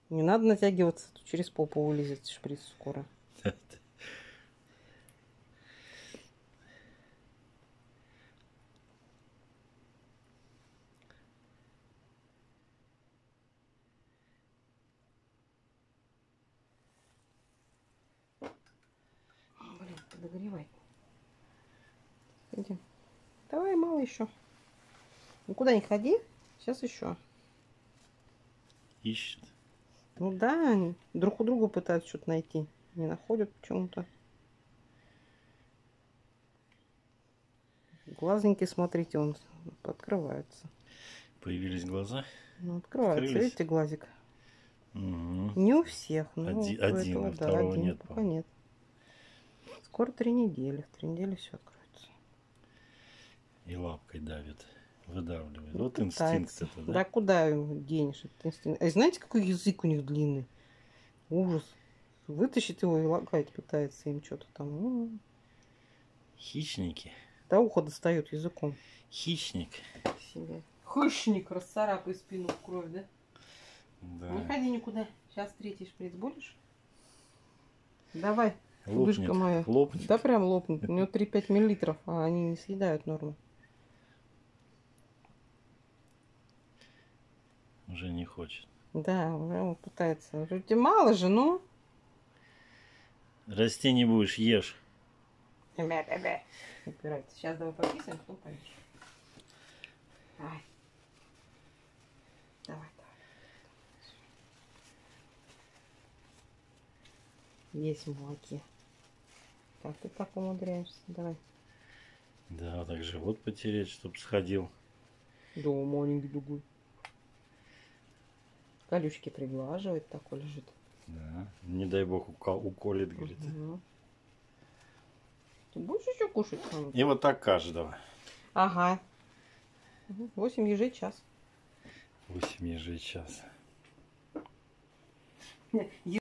Не надо натягиваться, тут через попу вылезет шприц скоро. Блин, подогревай. Иди. Давай, мало еще. Никуда не ходи. Сейчас еще. Ищет. Ну да, они друг у друга пытаются что-то найти. Не находят почему-то. Глазненький, смотрите, он открывается. Появились глаза. Ну, открывается. Открылись. Видите, глазик? Угу. Не у всех. Ну, Один, у этого, а да, второго один. нет. Пока нет. Скоро 3 недели. В 3 недели все откроется. И лапкой давит. Выдавливает. Ну, Вот пытается. инстинкт это, да? Да куда ему денешь этот инстинкт? А знаете, какой язык у них длинный? Ужас. Вытащит его и лагать пытается им что-то там. Ну, Хищники. до уха достает языком. Хищник. Себе. Хищник, расцарапай спину в кровь, да? Да. Не ходи никуда. Сейчас третий шприц будешь? Давай, Лопнет. чудышка моя. Лопнет. Да прям лопнет. У него 3-5 миллилитров, а они не съедают норму. Уже не хочет. Да, уже он пытается. Уже тебе мало же, ну. Расти не будешь, ешь. Упирается. Сейчас давай пописаем, потом поешь. Давай. Давай, давай. Есть в молоке. Как ты так умудряешься? Давай. Да, вот так живот потереть, чтобы сходил. Да, маленький другой. Колючки приглаживает, такой лежит. Да. Не дай бог уколет, говорит. Угу. Ты будешь еще кушать? И вот так каждого. Ага. 8 ежей час. 8 ежей час.